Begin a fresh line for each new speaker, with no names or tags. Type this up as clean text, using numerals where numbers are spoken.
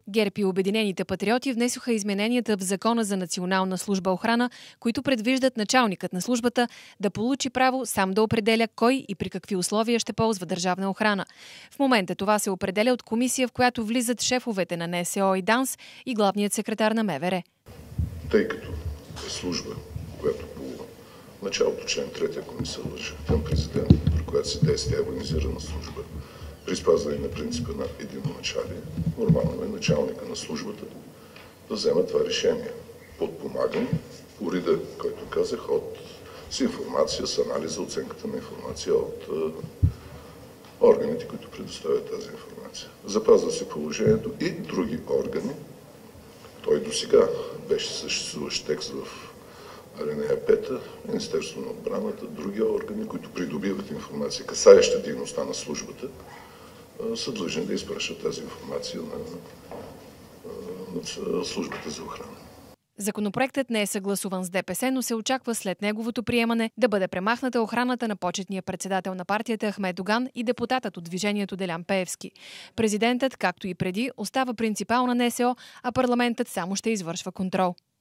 ГЕРБ и Обединените патриоти внесоха измененията в Закона за национална служба охрана, които предвиждат началникът на службата да получи право сам да определя кой и при какви условия ще ползва държавна охрана. В момента това се определя от комисия, в която влизат шефовете на НСО и ДАНС и главният секретар на МВР.
Тъй като е служба, която по началото член 3, ако не се лъжа, към президента, при която се действа организирана служба, при спазване на принципа на единоначалие, нормално е началника на службата да взема това решение. Подпомаган по реда, който казах, с информация, с анализа, оценката на информация от органите, които предоставят тази информация. Запазва се положението и други органи. Той до сега беше съществуващ текст в алинея 5, Министерство на отбраната, други органи, които придобиват информация, касаеща дейността на службата, са длъжни да изпращат тази информация на службата за охрана.
Законопроектът не е съгласуван с ДПС, но се очаква след неговото приемане да бъде премахната охраната на почетния председател на партията Ахмед Доган и депутатът от движението Делян Пеевски. Президентът, както и преди, остава принципал на НСО, а парламентът само ще извършва контрол.